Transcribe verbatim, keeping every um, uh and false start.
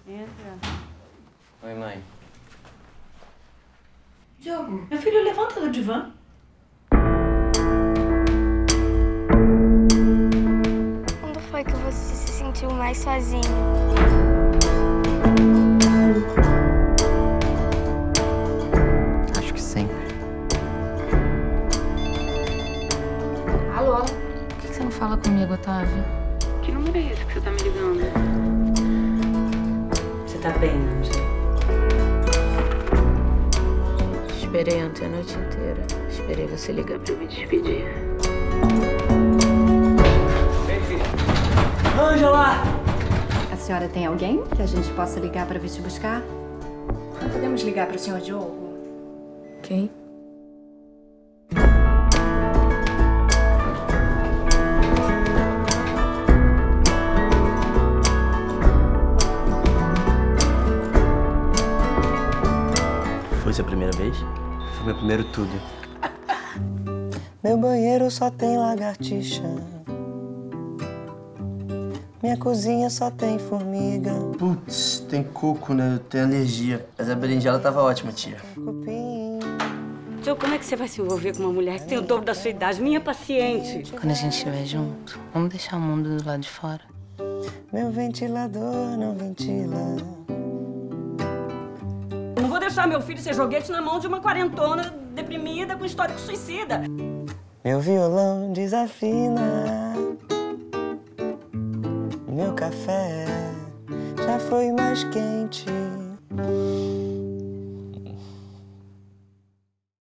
Entra. Oi, mãe. Diogo, meu filho, levanta do divã. Quando foi que você se sentiu mais sozinho? Acho que sempre. Alô? Por que você não fala comigo, Otávio? Que número é esse que você tá me ligando? Você tá bem, Ângela? Esperei ontem a noite inteira. Esperei você ligar pra eu me despedir. Ei, filha. Ângela! A senhora tem alguém que a gente possa ligar para vir te buscar? Não podemos ligar para o senhor Diogo? Quem? Foi sua primeira vez? Foi meu primeiro tudo. Meu banheiro só tem lagartixa. Minha cozinha só tem formiga. Putz, tem coco, né? Eu tenho alergia. Mas a berinjela tava ótima, tia. Cupim. Tio, como é que você vai se envolver com uma mulher que tem o dobro da sua idade? Minha paciente. Quando a gente estiver junto, vamos deixar o mundo do lado de fora. Meu ventilador não ventila. Eu não vou deixar meu filho ser joguete na mão de uma quarentona deprimida com histórico suicida. Meu violão desafina. Meu café já foi mais quente.